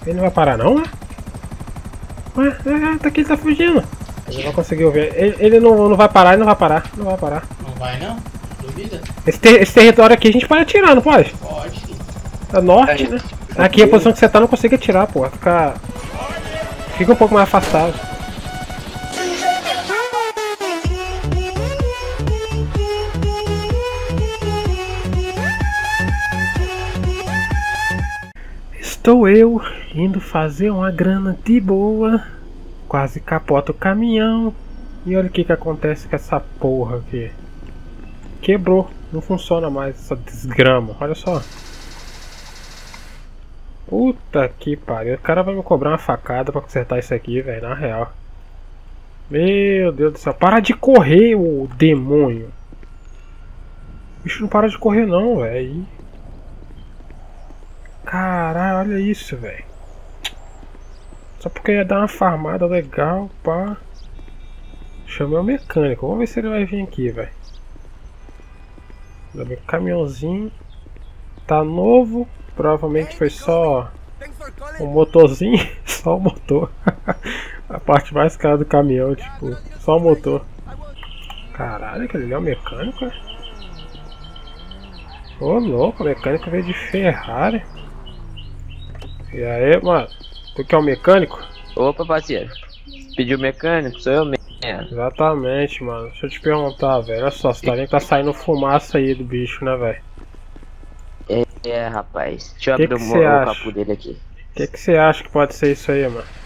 Ele não vai parar não, né? Ué, tá aqui, ele tá fugindo. Ele não conseguiu ver. Ele não vai parar, ele não vai parar. Não vai parar. Não vai não? Duvida? Esse território aqui a gente pode atirar, não pode? Pode. É norte, né? Aqui a posição que você tá não consegue atirar, pô. Fica um pouco mais afastado. Estou eu indo fazer uma grana de boa. Quase capota o caminhão. E olha o que acontece com essa porra aqui. Quebrou. Não funciona mais essa desgrama. Olha só. Puta que pariu. O cara vai me cobrar uma facada pra consertar isso aqui, velho. Na real. Meu Deus do céu. Para de correr, ô demônio. O bicho não para de correr não, velho. Caralho, olha isso, velho. Só porque ia dar uma farmada legal, pá. Chamei o mecânico. Vamos ver se ele vai vir aqui, velho. O caminhãozinho tá novo. Provavelmente foi só um motorzinho. Só o motor. A parte mais cara do caminhão, tipo, só o motor. Caralho, aquele ali é o mecânico, é? Ô louco, o mecânico veio de Ferrari. E aí, mano? Tu que é o mecânico? Opa, parceiro. Pediu mecânico? Sou eu mesmo. Exatamente, mano. Deixa eu te perguntar, velho. Olha só, você tá vendo que tá saindo fumaça aí do bicho, né, velho? Rapaz. Deixa eu abrir o capô dele aqui. O que você acha que pode ser isso aí, mano?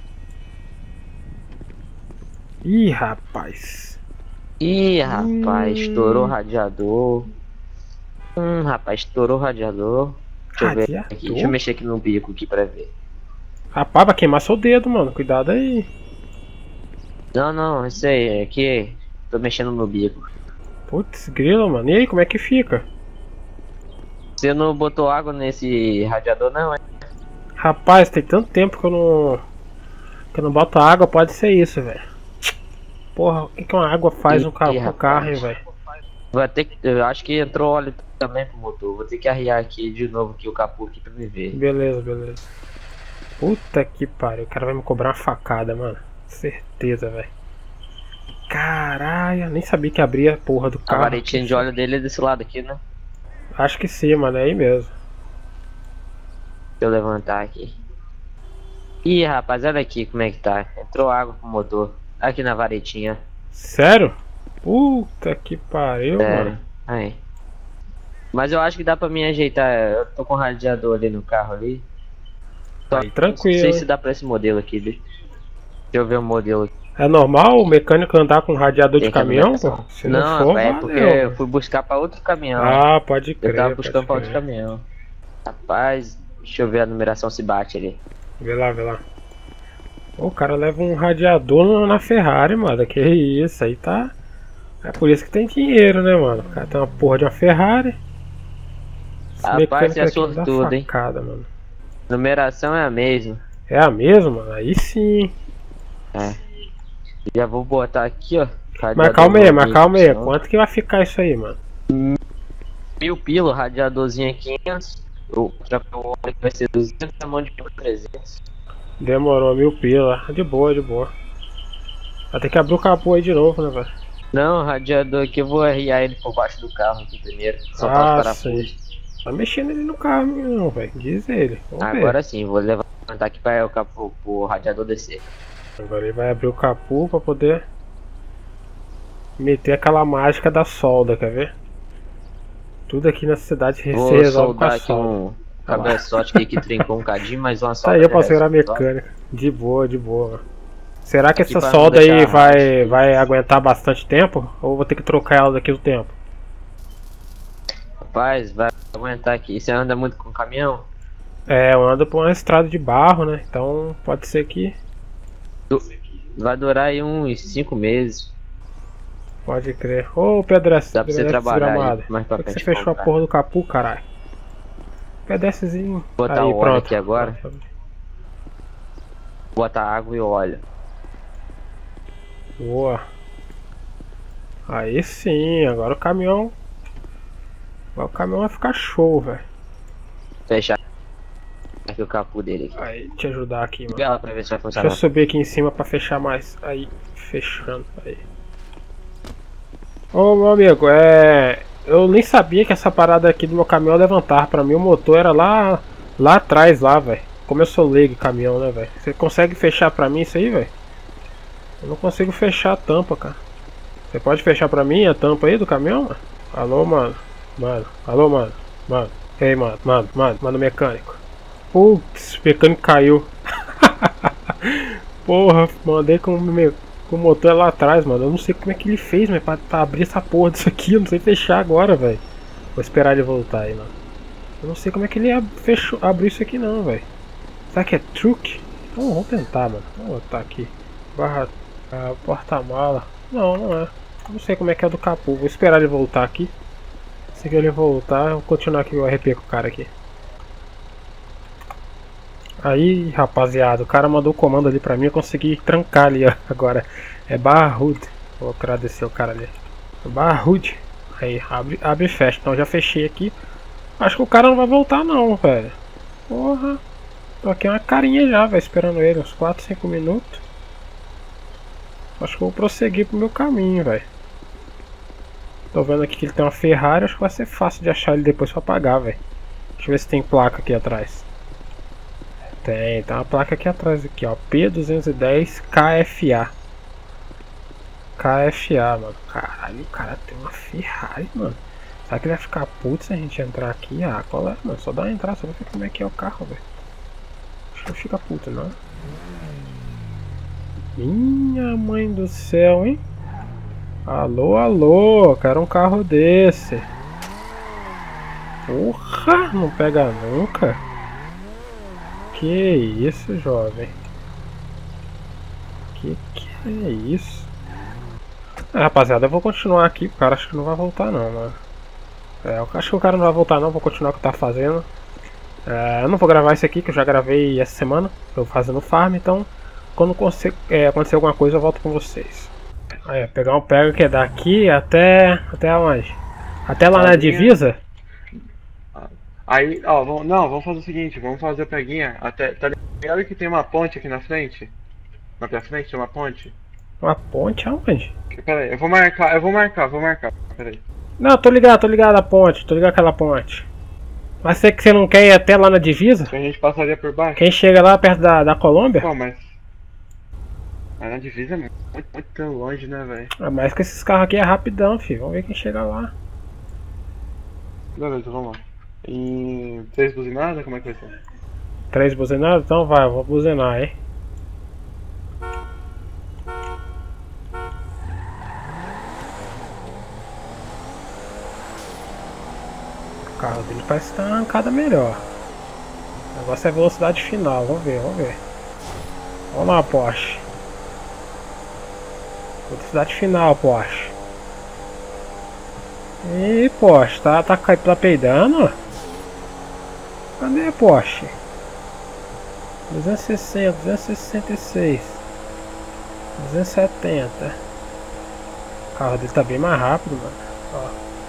Ih, rapaz. Estourou o radiador. Rapaz, estourou o radiador. Deixa eu ver aqui. Deixa eu mexer aqui no bico aqui pra ver. Rapaz, vai queimar seu dedo, mano. Cuidado aí. Não, isso aí. Aqui. Tô mexendo no bico. Putz, grilo, mano. E aí, como é que fica? Você não botou água nesse radiador, não, é? Rapaz, tem tanto tempo que eu não boto água, pode ser isso, velho. Porra, o que uma água faz no carro, hein, velho? Vai ter que. Eu acho que entrou óleo também pro motor. Vou ter que arriar aqui de novo aqui o capô aqui pra me ver. Beleza. Puta que pariu, o cara vai me cobrar uma facada, mano. Certeza, velho. Caralho, nem sabia que abria a porra do carro. A varetinha de óleo dele é desse lado aqui, né? Acho que sim, mano, é aí mesmo. Deixa eu levantar aqui. Ih, rapaz, olha aqui como é que tá. Entrou água pro motor. Aqui na varetinha. Sério? Puta que pariu, mano. Aí. Mas eu acho que dá pra me ajeitar. Eu tô com o radiador ali no carro ali. Aí, tranquilo. Não sei se dá pra esse modelo aqui. Deixa eu ver o modelo aqui. É normal o mecânico andar com radiador de caminhão, pô? Se não for, é porque eu fui buscar pra outro caminhão. Ah, pode crer. Eu tava buscando pra outro caminhão. Rapaz, deixa eu ver a numeração se bate ali. Vê lá. O cara leva um radiador na Ferrari, mano. Que isso, aí tá. É por isso que tem dinheiro, né, mano? O cara tem uma porra de uma Ferrari. Rapaz, você é sortudo, hein? Mano. Numeração é a mesma. É a mesma, mano? Aí sim. Já vou botar aqui, ó. Mas calma aí. Quanto que vai ficar isso aí, mano? 1000 pila, radiadorzinho é 500. O óleo que vai ser 200, a mão de pila 300. Demorou, 1000 pila. De boa. Vai ter que abrir o capô aí de novo, né, velho? Não, o radiador aqui eu vou arriar ele por baixo do carro aqui primeiro. Soltar os parafusos. Tá mexendo ele no carro, não, velho. Diz ele. Agora sim, vou levantar aqui para o capô, pro radiador descer. Agora ele vai abrir o capô pra poder meter aquela mágica da solda, quer ver? Tudo aqui na cidade se resolve com a solda. Um cabeçote aqui que trincou um cadinho, mas uma solda. Tá aí, eu posso virar mecânica. De boa. Será que essa solda aí vai aguentar bastante tempo? Ou vou ter que trocar ela daqui do tempo? Rapaz, vai aguentar aqui. Você anda muito com caminhão? É, eu ando por uma estrada de barro, né? Então pode ser que vai durar aí uns 5 meses. Pode crer. Ô, Pedestre, dá pra você trabalhar aí, mais pra frente. Você comprar. fechou a porra do capô, caralho. Pedestrezinho. Vou botar aí, o óleo aqui agora. Botar água e óleo. Boa. Aí sim, agora o caminhão. Agora o caminhão vai ficar show, velho. Fechar aqui o capô dele aqui. Aí, te ajudar aqui, mano. Liga lá pra ver se vai Deixa funcionar. eu subir aqui em cima pra fechar mais. Aí, fechando. Aí. Ô, meu amigo, eu nem sabia que essa parada aqui do meu caminhão ia levantar. Pra mim o motor era lá atrás, lá, velho. Como eu sou leigo caminhão, né, velho? Você consegue fechar pra mim isso aí, velho? Eu não consigo fechar a tampa, cara. Você pode fechar pra mim a tampa aí do caminhão, mano? Alô, mano. Alô, mano. Ei, mano, mecânico. Putz, o mecânico caiu. Porra, mandei com o motor lá atrás, mano. Eu não sei como é que ele fez, mas pra abrir essa porra disso aqui, eu não sei fechar agora, velho. Vou esperar ele voltar aí, mano. Eu não sei como é que ele abriu isso aqui não, velho. Será que é truque? Então vamos tentar, mano. Vamos botar aqui. Barra porta-mala. Não, não é. Não sei como é que é do capô. Vou esperar ele voltar aqui. Se ele voltar, eu vou continuar aqui o RP com o cara aqui. Aí, rapaziada, o cara mandou o comando ali pra mim, eu consegui trancar ali, ó. Agora é barra HUD. Vou agradecer o cara ali. Barra HUD. Aí, abre e fecha. Então já fechei aqui. Acho que o cara não vai voltar não, velho. Porra. Tô aqui uma carinha já, velho, esperando ele. Uns 4, 5 minutos. Acho que eu vou prosseguir pro meu caminho, velho. Tô vendo aqui que ele tem uma Ferrari. Acho que vai ser fácil de achar ele depois pra pagar, velho. Deixa eu ver se tem placa aqui atrás. Tem uma placa aqui atrás aqui, ó. P210 KFA. KFA, mano. Caralho, o cara tem uma Ferrari, mano. Será que ele vai ficar puto se a gente entrar aqui? Ah, qual é, mano? Só dá uma entrada, só ver como é que é o carro, velho. Acho que não fica puto, não. Minha mãe do céu, hein? Alô, alô, quero um carro desse. Porra, não pega nunca. Que isso, jovem? Que é isso? Rapaziada, eu vou continuar aqui. O cara acho que não vai voltar não, mano. Eu acho que o cara não vai voltar não. Vou continuar o que tá fazendo. Eu não vou gravar isso aqui, que eu já gravei essa semana. Eu fazendo farm, então quando acontecer alguma coisa eu volto com vocês. Aí, pegar um pega que é daqui até onde? Até lá na divisa? Aí, ó, vamos fazer o seguinte, vamos fazer a peguinha até, tá ligado que tem uma ponte aqui na frente? Na minha frente tem uma ponte? Uma ponte aonde? Pera aí, eu vou marcar, pera aí. Não, tô ligado a ponte, tô ligado aquela ponte. Mas você que você não quer ir até lá na divisa? Que a gente passaria por baixo? Quem chega lá perto da Colômbia? Pô, mas na divisa é muito longe, né, velho? Ah, mas que esses carros aqui é rapidão, filho. Vamos ver quem chega lá. Beleza, vamos lá. Em 3 buzinadas, como é que vai ser? 3 buzinadas? Então vai, eu vou buzinar, hein. O carro dele parece que tá uma arrancada melhor. O negócio é velocidade final, vamos ver. Vamos lá, Porsche. Velocidade final, Porsche. Ih, Porsche, tá peidando? Cadê, Porsche? 260, 266, 270. O carro dele tá bem mais rápido, mano. Ó.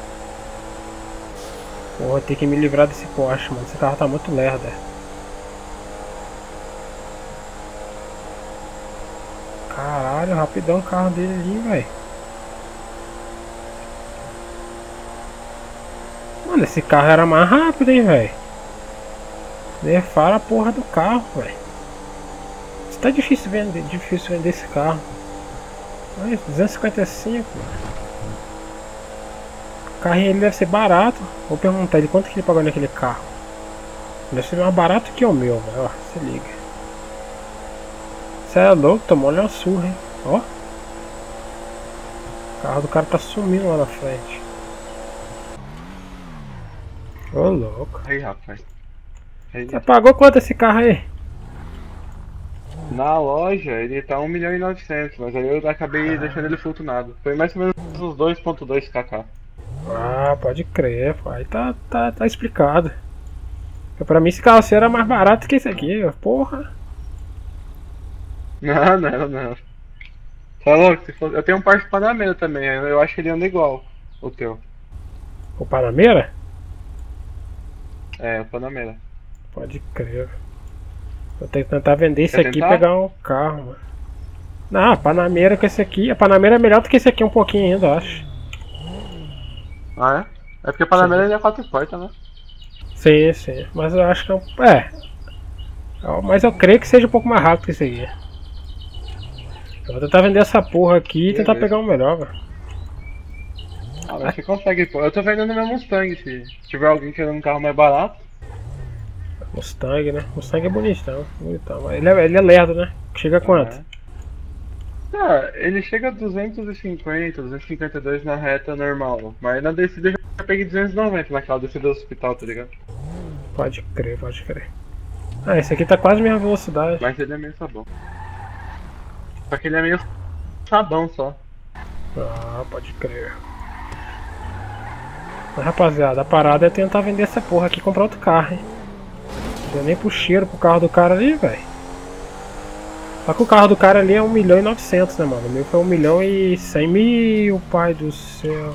Pô, vou ter que me livrar desse Porsche, mano. Esse carro tá muito lerda. Caralho, rapidão o carro dele ali, velho. Mano, esse carro era mais rápido, hein, velho. Nerfaram a porra do carro, velho. Isso tá difícil vender esse carro. Mas 255, mano. O carrinho ele deve ser barato. Vou perguntar ele quanto que ele pagou naquele carro. Deve ser mais barato que o meu, velho. Ó, se liga. Você é louco, tomou uma surra, hein. Ó. O carro do cara tá sumindo lá na frente. Ô, louco. Aí, rapaz. Aí, Você pagou quanto esse carro aí? na loja ele tá 1.900.000, mas aí eu acabei deixando ele flutuado. Foi mais ou menos uns 2.2 kk. Ah, pode crer, pô. Aí tá explicado. Porque pra mim esse carro assim era mais barato que esse aqui, ó. Porra. Não. Tá louco? Eu tenho um Porsche Panamera também, eu acho que ele anda igual o teu. O Panamera? É, o Panamera. Pode crer. Vou ter que tentar vender esse Quer aqui e tentar? pegar um carro, mano. Não, a Panamera com esse aqui. A Panamera é melhor do que esse aqui um pouquinho ainda, eu acho. Ah, é? É porque o Panamera ele é 4 portas, né? Sim, sim. Mas eu acho que é um. Mas eu creio que seja um pouco mais rápido que esse aqui. Eu vou tentar vender essa porra aqui e tentar Beleza. pegar um melhor, velho. Ah, mas você consegue, pô. Eu tô vendendo meu Mustang, se tiver alguém querendo um carro mais barato. Mustang, né? Mustang é bonitão, bonitão. Mas ele é lerdo, né? Chega a quanto? Ah, ele chega a 250, 252 na reta normal. Mas na descida eu já peguei 290 naquela descida do hospital, tá ligado? Pode crer, pode crer. Ah, esse aqui tá quase a mesma velocidade. Mas ele é meio sabão. Só que ele é meio sabão só. Ah, pode crer. Mas rapaziada, a parada é tentar vender essa porra aqui e comprar outro carro, hein? Não deu nem pro cheiro pro carro do cara ali, velho. Só que o carro do cara ali é 1.900.000, né, mano? O meu foi 1.100.000, pai do céu.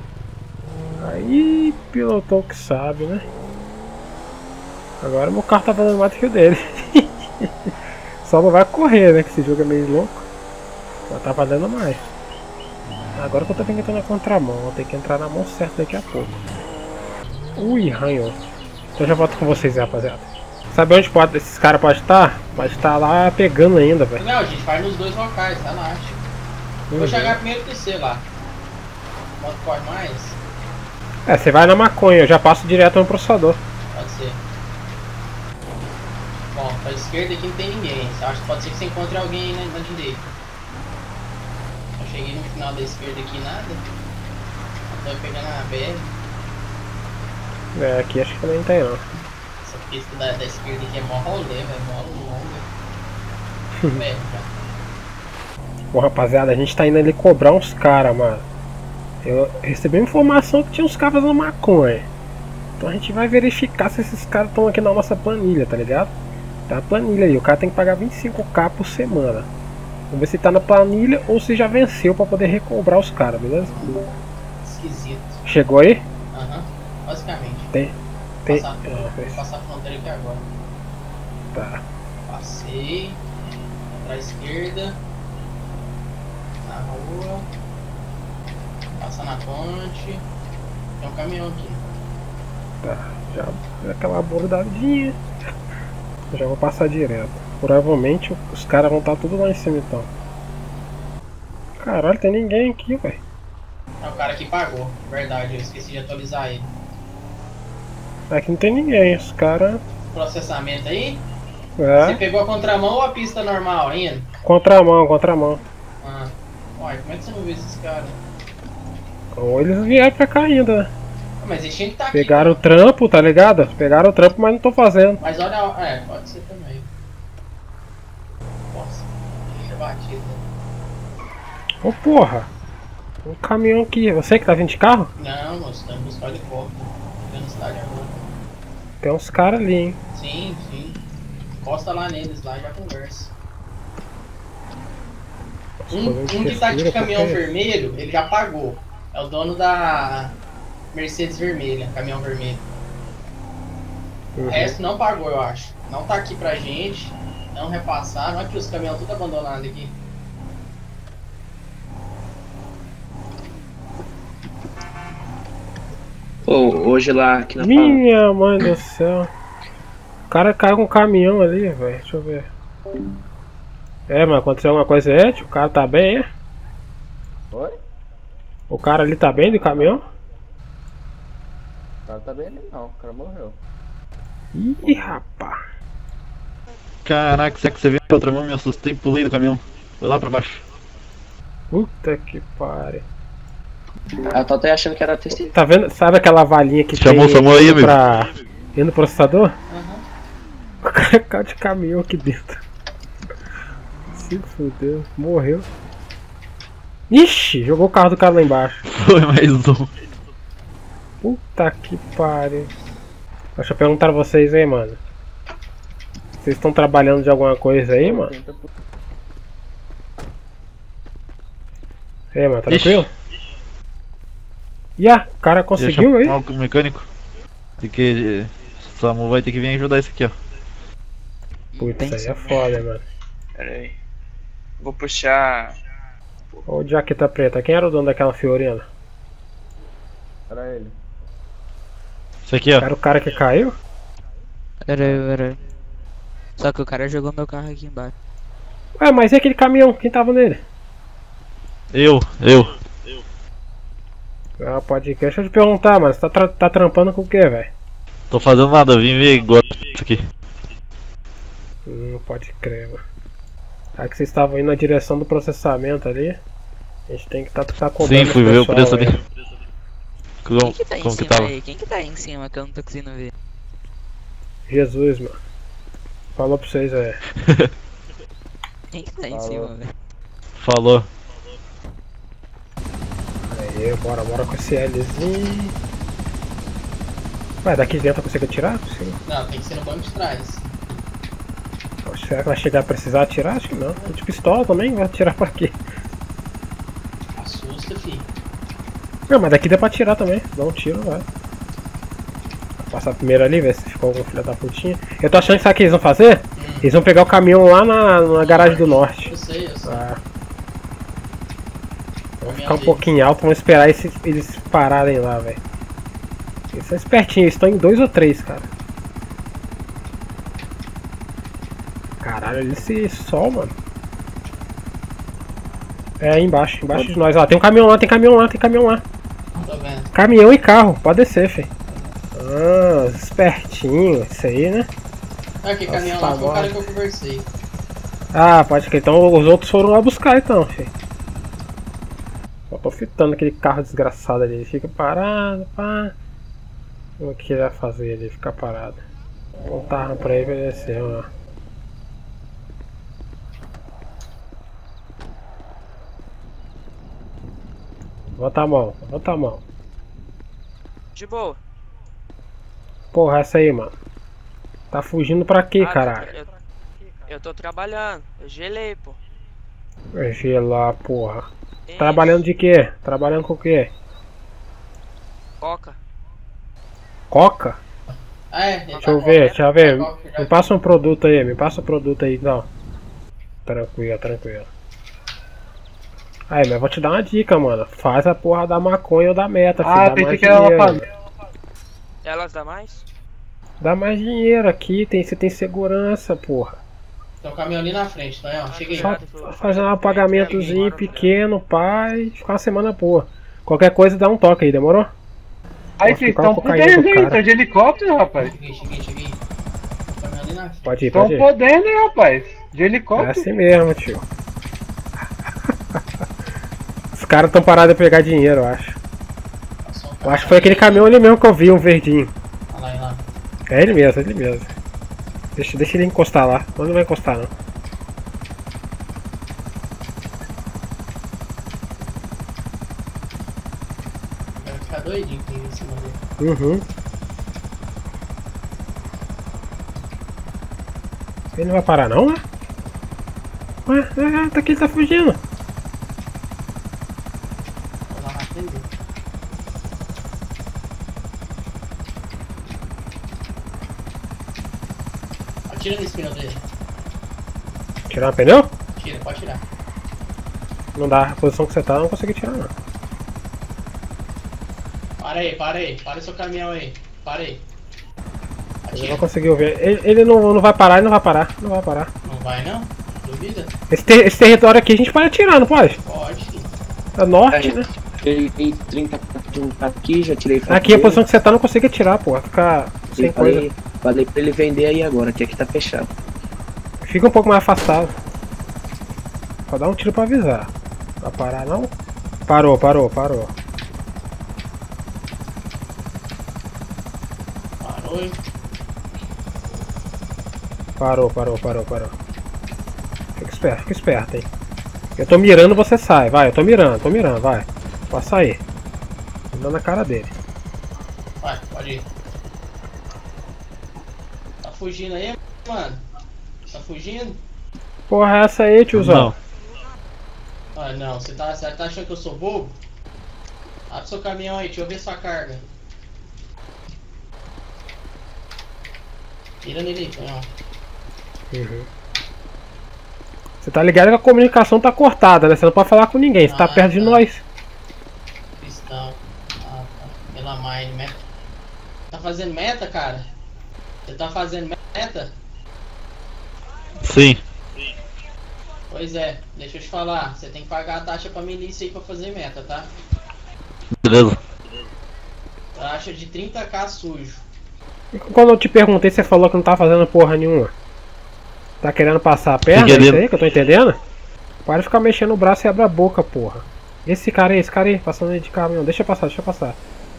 Aí, pilotou que sabe, né? Agora meu carro tá valendo mais do que o dele. Só não vai correr, né? Que esse jogo é meio louco. Mas tá valendo mais. Agora que eu tô tendo que entrar na contramão. Vou ter que entrar na mão certa daqui a pouco. Ui, arranhou. Então eu já volto com vocês aí, rapaziada. Sabe onde esses caras podem estar? Pode estar lá pegando ainda, velho. Não, a gente vai nos dois locais, relaxa. Eu vou chegar primeiro que você lá. Moto corre mais? É, você vai na maconha, eu já passo direto no processador. Pode ser. Bom, pra esquerda aqui não tem ninguém. Acho que pode ser que você encontre alguém na direita. Eu cheguei no final da esquerda aqui nada. Tô pegando a BR. É, aqui acho que nem tem não. Essa pista da esquerda aqui é mó rolê, velho. Mó longa. Velho, já. Bom, rapaziada, a gente tá indo ali cobrar uns caras, mano. Eu recebi uma informação que tinha uns caras fazendo maconha. Então a gente vai verificar se esses caras estão aqui na nossa planilha, tá ligado? Tá a planilha aí, o cara tem que pagar 25k por semana. Vamos ver se tá na planilha ou se já venceu pra poder recobrar os caras, beleza? Esquisito. Chegou aí? Aham, basicamente. Tem. Vou passar a fronteira aqui agora. Tá. Passei. Pra esquerda. Na rua. Passa na ponte. Tem um caminhão aqui. Tá. Já aquela abordadinha. Eu já vou passar direto. Provavelmente os caras vão estar tudo lá em cima então. Caralho, tem ninguém aqui, velho. É o cara que pagou. Verdade, eu esqueci de atualizar ele. Aqui não tem ninguém, os caras. Processamento aí? Você É. pegou a contramão ou a pista normal ainda? Contramão, contramão. Ah. Uai, como é que você não viu esses caras? Ou eles vieram pra cá ainda, né? Ah, mas eles tinham que estar aqui. Pegaram o trampo, tá ligado? Pegaram o trampo, mas não tô fazendo. Mas olha, pode ser também. Nossa, que batido. Ô porra! Um caminhão aqui. Você que tá vindo de carro? Não, moço, estamos buscando helicóptero. Chegando na cidade agora. Tem uns caras ali, hein? Sim, sim. Encosta lá neles, lá e já conversa. Um que tá de caminhão vermelho, ele já pagou. É o dono da Mercedes vermelha, caminhão vermelho. O resto não pagou, eu acho. Não tá aqui pra gente. Não repassaram. Olha aqui os caminhões tudo abandonados aqui. Hoje lá aqui na Minha mãe do céu. O cara caiu com um caminhão ali, velho. Deixa eu ver. É, mas aconteceu alguma coisa aí? O cara tá bem, é? Oi? O cara ali tá bem do caminhão? O cara tá bem ali não, o cara morreu. Ih, rapaz. Caraca, será que você viu a outra mão? Me assustei e pulei do caminhão. Foi lá pra baixo. Puta que pariu. Eu tô até achando que era testemunho. Tá vendo? Sabe aquela valinha que Chamou o tem SAMU aí, indo amigo? indo no processador? Aham. O cara caiu de caminhão aqui dentro. Se fudeu, morreu. Ixi, jogou o carro do cara lá embaixo. Foi mais um. Puta que pariu. Deixa eu perguntar a vocês aí, mano. Vocês estão trabalhando de alguma coisa aí, mano? E aí, mano, tranquilo? O cara conseguiu aí? O mecânico. Tem que. O Samu vai ter que vir ajudar esse aqui, ó. Putz, isso aí é foda, mano. Pera aí. Vou puxar. Ô, de jaqueta preta, quem era o dono daquela Fiorina? Era ele. Isso aqui, ó. Era o cara que caiu? Era eu. Só que o cara jogou meu carro aqui embaixo. Ué, mas e aquele caminhão? Quem tava nele? Eu. Ah, pode ir. Deixa eu te perguntar, mano. Você tá trampando com o que, velho? Tô fazendo nada, eu vim ver agora isso aqui. Pode crer, mano. Aí que vocês estavam indo na direção do processamento ali. A gente tem que tá contando. Sim, fui ver o preço ali. Quem que tá aí em Como que cima tava? aí? Quem que tá aí em cima que eu não tô conseguindo ver? Jesus, mano. Falou pra vocês, Quem que tá aí em Falou. cima, velho? Falou. Aí, bora com esse Lzinho. Ué, daqui dentro eu consigo atirar? Sim. Não, tem que ser no banco de trás. Será que vai chegar a precisar atirar? Acho que não. Tô de pistola também, vai atirar pra quê? Assusta, fi. Não, mas daqui dá pra atirar também. Dá um tiro, vai. Vou passar primeiro ali, ver se ficou algum filho da putinha. Eu tô achando que sabe o que eles vão fazer? Eles vão pegar o caminhão lá na garagem do norte. Eu sei. Ah. Vamos ficar um pouquinho alto, vamos esperar eles pararem lá, velho. Eles são espertinhos, eles estão em 2 ou 3, cara. Caralho, olha esse sol, mano. É, aí embaixo de nós. Ó, tem um caminhão lá, tem caminhão lá. Tô vendo. Caminhão e carro, pode descer, filho. Ah, espertinho, isso aí, né? Ah, que Nossa, caminhão tá lá foi o bom. cara que eu conversei. Ah, pode crer. Então os outros foram lá buscar, então, filho. Só tô fitando aquele carro desgraçado ali. Ele fica parado, pá. O que ele vai fazer ele ficar parado? Apontar pra ele vai descer, ó. Bota a mão. De boa. Porra, essa aí, mano. Tá fugindo pra quê, Ah, caralho? Eu tô trabalhando. Eu gelei, pô. Gelar, porra. Isso. Trabalhando de quê? Trabalhando com o quê? Coca. Coca? Ah, é? Deixa eu ver. Me passa um produto aí, não. Tranquilo. Aí, mas vou te dar uma dica, mano. Faz a porra da maconha ou da meta, filho. Ah, Dá pensei mais que era uma dinheiro. fazenda. Elas dá mais? Dá mais dinheiro aqui, você tem segurança, porra. Tem um caminhão ali na frente, tá aí, ó. Cheguei. Só fazer um pagamentozinho pequeno, pai, ficar uma semana boa. Qualquer coisa dá um toque aí, demorou? Aí Posso vocês ficar estão com cocaína podendo, do hein? cara. Tá de helicóptero, rapaz. Cheguei. Tem um caminhão ali na frente. Pode ir, Estão pode ir. podendo, hein, rapaz. De É helicóptero. assim mesmo, tio. Os caras tão parados a pegar dinheiro, eu acho. Passou um Eu acho que foi aquele caminhão ali mesmo que eu vi, um verdinho. Olha lá. É ele mesmo. Deixa ele encostar lá. Não vai encostar, não. Vai ficar doidinho com ele em cima dele. Uhum. Ele não vai parar, não, né? Ué, tá aqui, ele tá fugindo. Vou lá na frente dele. Atira nesse pneu dele. Tirar o pneu? Tira, pode tirar. Não dá. A posição que você tá, eu não consegui tirar, não. Para aí. Para o seu caminhão aí. Para aí. Ele Atira. não conseguiu ver. Ele não vai parar, ele não vai parar. Não vai parar. Não vai não? Duvida? Esse território aqui a gente pode atirar, não pode? Pode, filho. É norte, né? Ele tem 30 aqui, já tirei foto Aqui a dele. posição que você tá, não consigo atirar, pô. Ficar sem coisa. Falei pra ele vender aí agora, que aqui tá fechado. Fica um pouco mais afastado. Só dá um tiro pra avisar. Vai parar, não? Parou. Parou. hein? Parou. Fica esperto, hein. Eu tô mirando, você sai. Vai, eu tô mirando, vai. Pode sair. Tô dando na cara dele. Vai, pode ir. Tá fugindo aí, mano? Tá fugindo? Porra, é essa aí, tiozão? Não. Ah, não. Você tá achando que eu sou bobo? Abre seu caminhão aí, deixa eu ver sua carga. Tira nele aí, canhão. Uhum. Você tá ligado que a comunicação tá cortada, né? Você não pode falar com ninguém, você tá perto de nós. Cristão. Ah, tá. Pela mine, meta. Tá fazendo meta, cara? Você tá fazendo meta? Sim. Pois é, deixa eu te falar. Você tem que pagar a taxa pra milícia aí pra fazer meta, tá? Beleza. Taxa de 30k sujo. Quando eu te perguntei, você falou que não tá fazendo porra nenhuma. Tá querendo passar a perna? É isso aí que eu tô entendendo? Para de ficar mexendo o braço e abre a boca, porra. Esse cara aí, passando aí de caminhão. Deixa passar, deixa passar.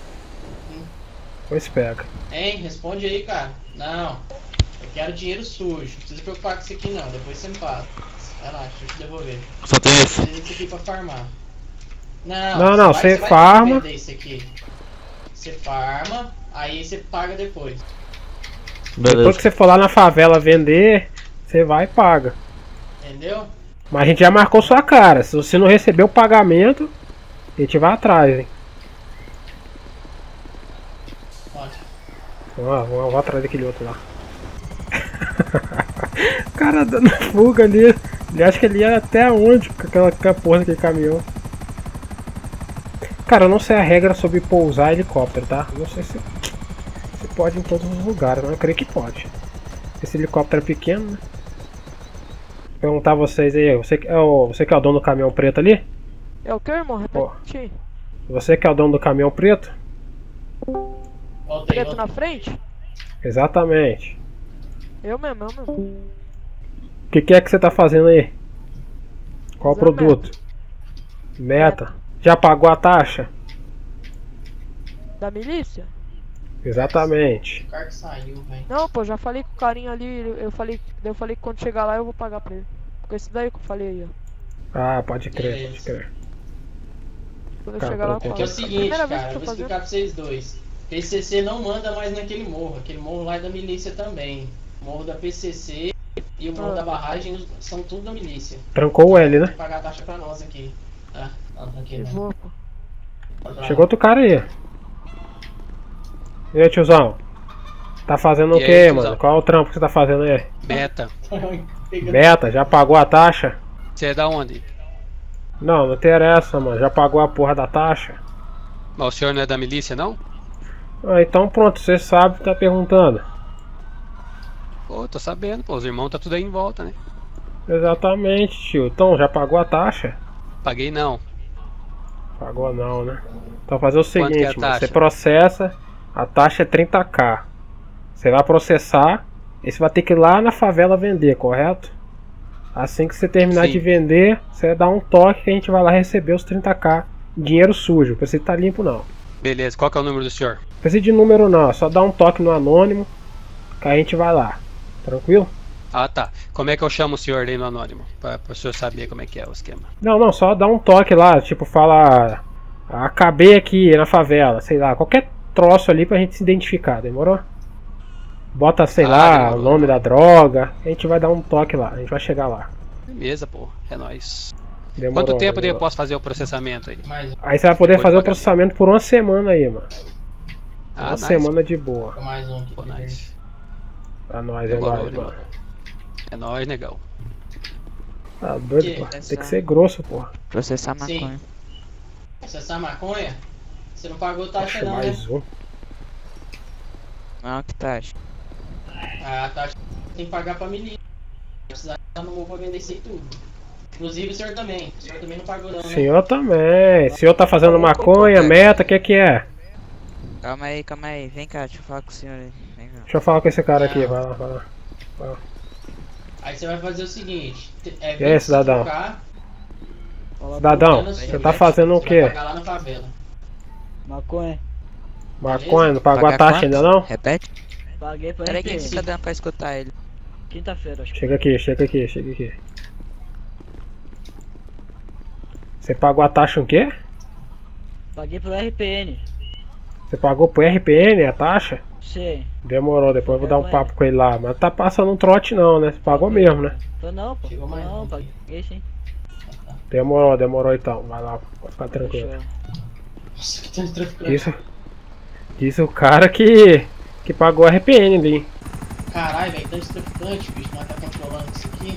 Pois pega. Hein, responde aí, cara. Não, eu quero dinheiro sujo. Não precisa se preocupar com isso aqui não, depois você me paga. Relaxa, deixa eu te devolver. Só tem esse. Eu preciso disso aqui pra farmar. Não, você farma. Isso aqui. Você farma, aí você paga depois. Beleza. Depois que você for lá na favela vender, você vai e paga. Entendeu? Mas a gente já marcou sua cara. Se você não receber o pagamento, a gente vai atrás, hein? Vou atrás daquele outro lá. O cara dando fuga ali. Ele acha que ele ia até onde com aquela porra daquele caminhão. Cara, eu não sei a regra sobre pousar helicóptero, tá? Eu não sei se pode em todos os lugares, mas eu creio que pode. Esse helicóptero é pequeno, né? Vou perguntar a vocês aí, você que é o dono do caminhão preto ali? É o que, irmão? Repete. Você que é o dono do caminhão preto? Preto na frente? Exatamente. Eu mesmo. O que é que você tá fazendo aí? Qual o produto? Meta. Já pagou a taxa? Da milícia? Exatamente. O cara que saiu, velho. Não, pô, já falei com o carinha ali, eu falei que quando chegar lá eu vou pagar pra ele. Porque esse daí que eu falei aí, ó. Ah, pode crer, pode crer. Quando eu chegar lá eu falo. Porque é o seguinte, cara, vez que eu vou explicar pra vocês dois. PCC não manda mais naquele morro lá é da milícia também. O morro da PCC e o morro da barragem são tudo da milícia. Trancou o L, né? Tem que pagar a taxa pra nós aqui. Tá? Não, aqui não. Chegou outro cara aí. E aí, tiozão? Tá fazendo o que, aí, mano? Qual é o trampo que você tá fazendo aí? Meta. Meta, já pagou a taxa? Você é da onde? Não interessa, mano. Já pagou a porra da taxa? Mas o senhor não é da milícia, não? Ah, então pronto, você sabe o que tá perguntando. Pô, tô sabendo, pô. Os irmãos tá tudo aí em volta, né? Exatamente, tio. Então, já pagou a taxa? Paguei não. Pagou não, né? Então fazer o seguinte, que é a taxa? Você processa, a taxa é 30k. Você vai processar e você vai ter que ir lá na favela vender, correto? Assim que você terminar de vender, você dá um toque que a gente vai lá receber os 30k. Dinheiro sujo, não precisa estar limpo não. Beleza, qual que é o número do senhor? Não precisa de número não, é só dar um toque no anônimo que a gente vai lá. Tranquilo? Ah, tá. Como é que eu chamo o senhor aí no anônimo? Pra o senhor saber como é que é o esquema. Não, só dá um toque lá, tipo, fala... Acabei aqui na favela, sei lá, qualquer troço ali pra gente se identificar, demorou? Bota, sei lá, demorou. O nome da droga, a gente vai dar um toque lá, a gente vai chegar lá. Beleza, pô, é nóis. Demorou, quanto tempo eu posso fazer o processamento aí? Aí você vai poder fazer o processamento por uma semana aí, mano. Uma nice. Semana de boa. Mais um aqui. Nice. Pra nós, é nóis, mano. É nóis, negão. Tá doido, pô. Tem que ser grosso, pô. Processar maconha. Sim. Processar maconha? Você não pagou taxa não, mais né? Não, que taxa? A taxa tem que pagar pra milícia. Precisar no morro pra vender isso aí tudo. Inclusive o senhor também. O senhor também não pagou não, né? Senhor também. O senhor tá fazendo maconha, meta, o que é? Calma aí. Vem cá, deixa eu falar com o senhor aí. Vem cá. Deixa eu falar com esse cara aqui, vai lá. Aí você vai fazer o seguinte. E aí, cidadão? Cidadão, você tá fazendo o quê? Vai pagar lá na favela. Maconha. Maconha, não pagou a taxa ainda não? Repete. Paguei pra Peraí, quem tá dando pra escutar ele? Quinta-feira, acho que. Chega aqui. Você pagou a taxa o quê? Paguei pro RPN. Você pagou pro RPN a taxa? Sim. Demorou, depois eu vou dar um papo com ele lá. Mas tá passando um trote não, né? Você pagou mesmo, né? Tô não, pô. Não, paguei sim. Demorou então. Vai lá, pode ficar tranquilo. Nossa, que tranquilo. Isso o cara que pagou a RPN ali. Caralho, velho, tanto traficante, bicho, nós tá controlando isso aqui.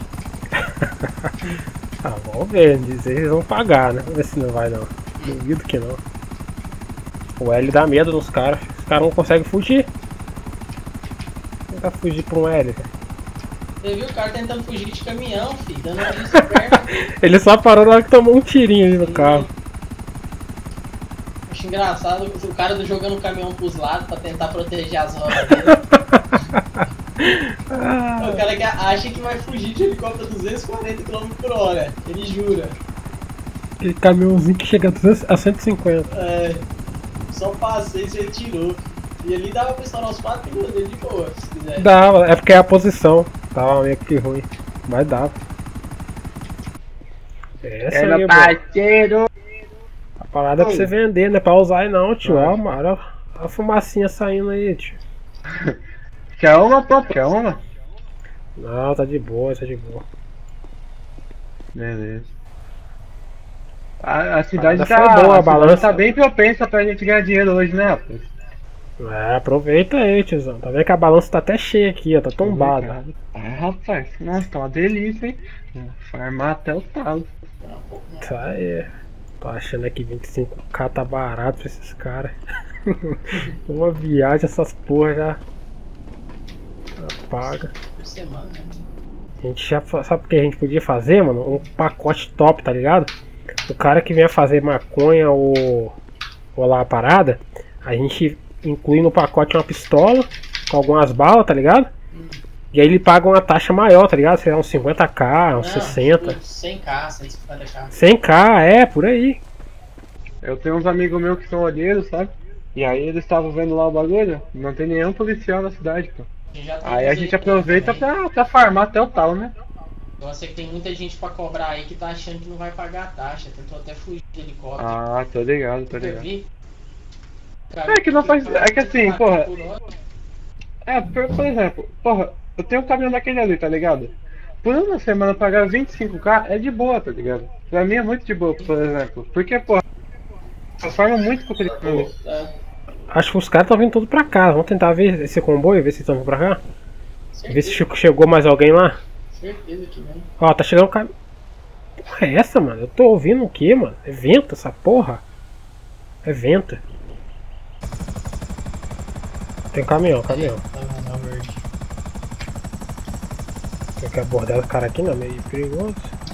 Ah, vamos ver, dizer eles vão pagar, né? Vamos ver se não vai não. Duvido que não. O L dá medo nos caras. Os caras não conseguem fugir. Tentar fugir pra um L, cara. Você viu o cara tentando fugir de caminhão, filho, dando uma lista perna. Ele só parou na hora que tomou um tirinho ali no carro. Acho engraçado o cara jogando o caminhão pros lados pra tentar proteger as rodas dele. O cara que acha que vai fugir de helicóptero a 240 km/h. Ele jura. Aquele caminhãozinho que chega a 150. É. Só passei e você tirou. E ali dava pra estourar os 4 pneus dele de boa, se quiser. Dava, é porque é a posição. Tava meio que ruim. Mas dava. Essa aí, meu parceiro! A parada é pra você vender, não é pra usar aí não, tio. Ó, mano, ó a fumacinha saindo aí, tio. Quer uma, pô? Quer uma? Não, tá de boa, tá de boa. Beleza. A cidade tá boa, a balança tá bem propensa pra gente ganhar dinheiro hoje, né, rapaz? É, aproveita aí, tiozão. Tá vendo que a balança tá até cheia aqui, ó, tá tombada. Rapaz, nossa, tá uma delícia, hein? Farmar até o talo. Tá aí. Tô achando que 25k tá barato pra esses caras. Uma viagem, essas porra já paga. Por semana, né? A gente já sabe o que a gente podia fazer, mano? Um pacote top, tá ligado? O cara que venha fazer maconha ou lá a parada, a gente inclui no pacote uma pistola com algumas balas, tá ligado? E aí ele paga uma taxa maior, tá ligado? Sei lá, uns 50k, uns 60. 100k, 150k. 100k, é, por aí. Eu tenho uns amigos meus que são olheiros, sabe? E aí eles estavam vendo lá o bagulho, não tem nenhum policial na cidade, pô. Aí a gente aproveita pra farmar até o tal, né? Eu sei que tem muita gente pra cobrar aí que tá achando que não vai pagar a taxa, tentou até fugir de helicóptero. Ah, tô ligado, tô ligado. Cara, é que não faz. É que assim, porra. É, por exemplo, porra, eu tenho um caminhão daquele ali, tá ligado? Por uma semana pagar 25k é de boa, tá ligado? Pra mim é muito de boa, por exemplo. Porque, porra, forma muito com aquele caminhão. Acho que os caras estão vindo tudo pra cá. Vamos tentar ver esse comboio, ver se estão vindo pra cá. Ver se chegou mais alguém lá. Certeza que vem. Ó, tá chegando um caminhão. Porra, é essa, mano? Eu tô ouvindo o que, mano? É vento essa porra? É vento. Tem caminhão. Eu quero abordar o cara aqui, não, meio perigoso.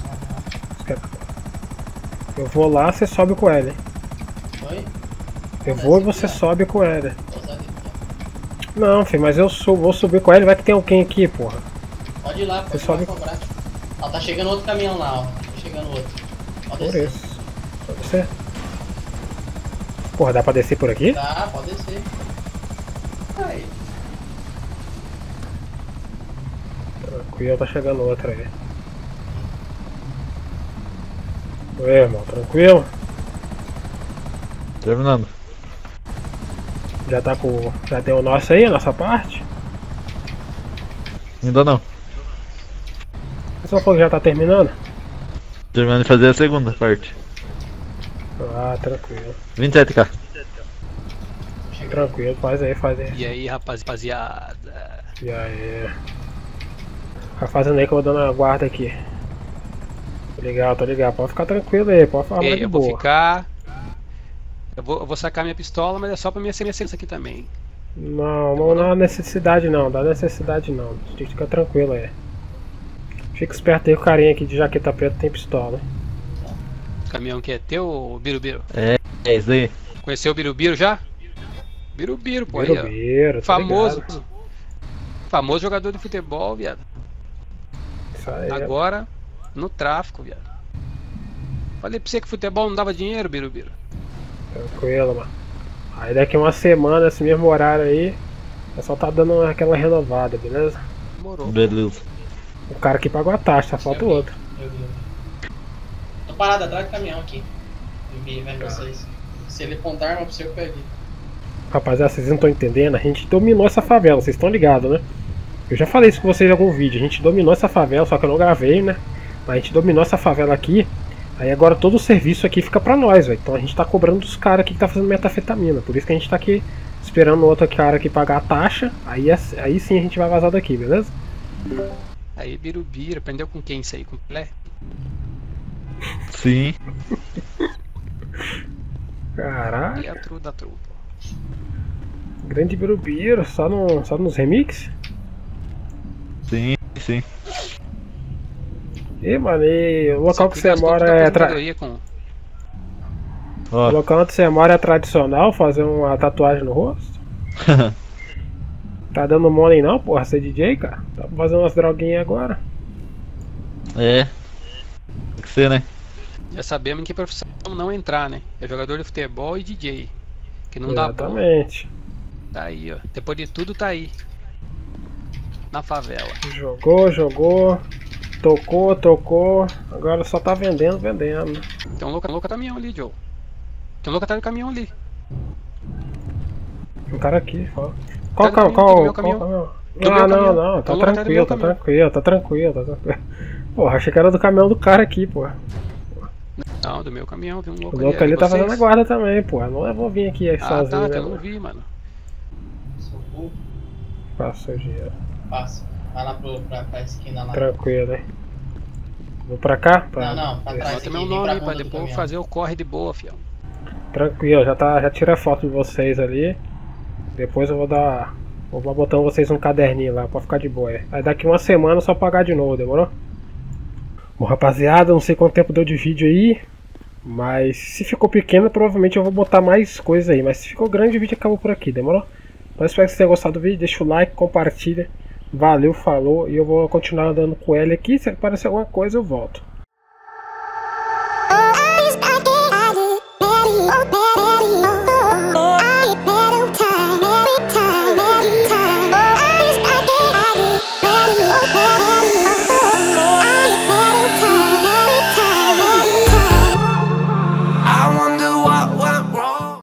Eu vou lá, você sobe com ele. Oi? Eu vou e você sobe com ele. Não, filho, mas eu vou subir com ele, vai que tem alguém aqui, porra. Pode ir lá, pode sobe. cobrar. Ó, tá chegando outro caminhão lá, ó. Tá chegando outro. Pode por descer. Isso. Pode descer. Porra, dá pra descer por aqui? Dá, pode descer. Aí. Tranquilo, tá chegando outra aí. Oi, irmão, tranquilo? Terminando. Já tá com. Já deu o nosso aí, a nossa parte? Ainda não. Você só falou que já tá terminando? Terminando de fazer a segunda parte. Ah, tranquilo. 27k. Tranquilo, faz aí. E aí, rapaziada? E aí? Tá fazendo aí que eu vou dando a guarda aqui. Tô ligado. Pode ficar tranquilo aí, pode falar de boa. Vou ficar. Eu vou sacar minha pistola, mas é só pra minha segurança aqui também. Não há necessidade não, dá necessidade não. Tem que ficar tranquilo aí. Fica esperto aí, o carinha aqui de jaqueta preta tem pistola. O caminhão que é teu, Birubiru? É isso aí. Conheceu o Birubiru já? Birubiru, pô, Birubiru, aí, ó. Famoso. Famoso jogador de futebol, viado. Isso aí. Agora, no tráfico, viado. Falei pra você que futebol não dava dinheiro, Birubiru. Tranquilo, mano. Aí daqui uma semana, esse mesmo horário aí, o pessoal tá dando aquela renovada, beleza? Demorou. Beleza. O cara que pagou a taxa, só falta o outro. Tô parado atrás do caminhão aqui. Vendo vocês. Se ele apontar arma pra você, eu peguei. Rapaziada, vocês não estão entendendo? A gente dominou essa favela, vocês estão ligados, né? Eu já falei isso com vocês em algum vídeo. A gente dominou essa favela, só que eu não gravei, né? Mas a gente dominou essa favela aqui. Aí agora todo o serviço aqui fica pra nós, velho. Então a gente tá cobrando dos caras aqui que tá fazendo metafetamina. Por isso que a gente tá aqui esperando o outro cara aqui pagar a taxa. Aí sim a gente vai vazar daqui, beleza? Aí, Birubiru, aprendeu com quem isso aí? Com o Plé? Sim. Caraca. E a tru da trupa. Grande Birubiru, só nos remix? Sim, sim. E mano, e o local que você mora é o local onde você mora é tradicional, fazer uma tatuagem no rosto? Tá dando money não, porra, ser DJ, cara? Tá fazendo umas droguinhas agora. É. Tem que ser, né? Já sabemos em que profissão não entrar, né? É jogador de futebol e DJ. Que não dá bom. Exatamente. Tá aí, ó. Depois de tudo tá aí. Na favela. Jogou. Tocou. Agora só tá vendendo. Tem um louco caminhão ali, Joe. Tem um louco atrás do caminhão ali. Um cara aqui, ó. Qual caminhão? Não, tá tranquilo. Porra, achei que era do caminhão do cara aqui, porra. Não, do meu caminhão, tem um louco ali. O louco ali tá fazendo a guarda também, porra. Não vou vir aqui sozinho. Tá, eu não vi, mano. Passa o dinheiro. Passa. Vai lá pra esquina lá. Tranquilo, hein? Vou pra cá? Não, pra trás. Bota meu nome pra depois fazer o corre de boa, fião. Tranquilo, já tirei a foto de vocês ali. Depois eu vou botando vocês um caderninho lá pra ficar de boa. Aí daqui uma semana só pagar de novo, demorou? Bom, rapaziada, não sei quanto tempo deu de vídeo aí. Mas se ficou pequeno, provavelmente eu vou botar mais coisa aí. Mas se ficou grande, o vídeo acabou por aqui, demorou? Então espero que vocês tenham gostado do vídeo. Deixa o like, compartilha. Valeu, falou. E eu vou continuar andando com ele aqui. Se aparecer alguma coisa, eu volto.